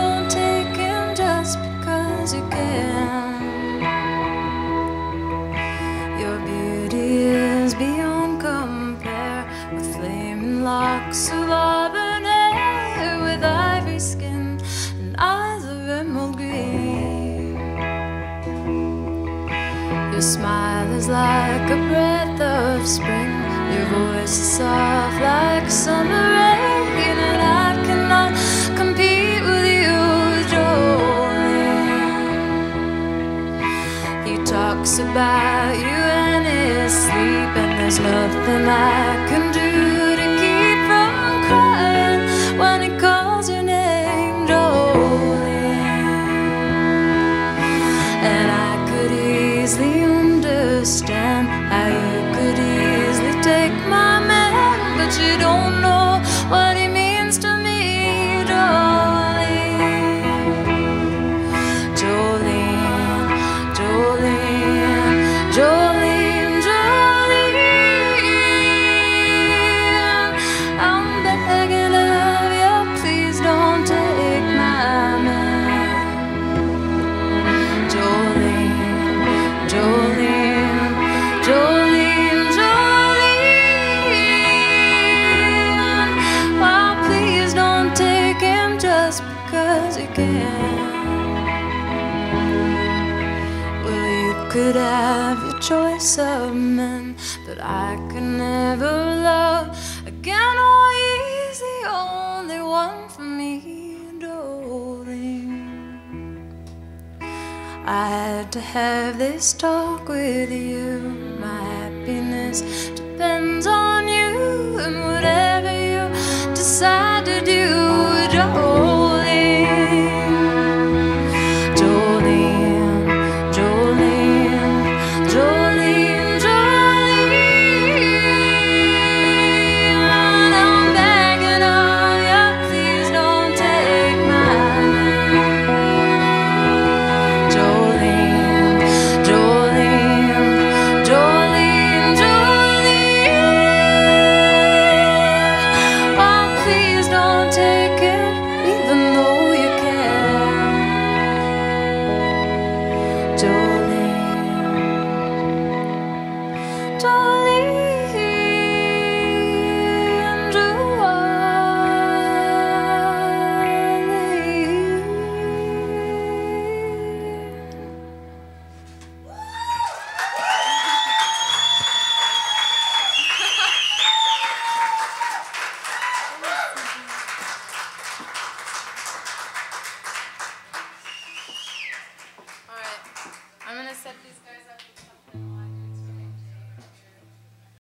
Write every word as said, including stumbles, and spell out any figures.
don't take him just because you can. Your beauty is beyond compare, with flaming locks of auburn hair, with ivory skin and eyes of emerald green. Your smile is like a breath of spring, your voice is soft like summer rain, and I cannot compete with you, Jolene. He talks about you in his sleep, and there's nothing I can do to keep from crying when he calls your name, Jolene. And I could easily understand how you could easily take my man, but you don't know what he means to me, Jolene. Jolene, Jolene, Jolene, Jolene. I'm begging of you, please don't take my man. Jolene, Jolene, Jolene, Jolene. Oh, please don't take him just because you can. Well, you could have your choice of men, but I could never love again. Oh, he's the only one for me, darling. I had to have this talk with you. My happiness depends on you, and whatever you decide to do, Jolene. Jolene, Jolene, Jolene, Jolene. I'm begging of you, please don't take my man. Jolene, Jolene, Jolene, Jolene. Oh, please don't take him, even though you can. Jolene, Jolene, Jolene.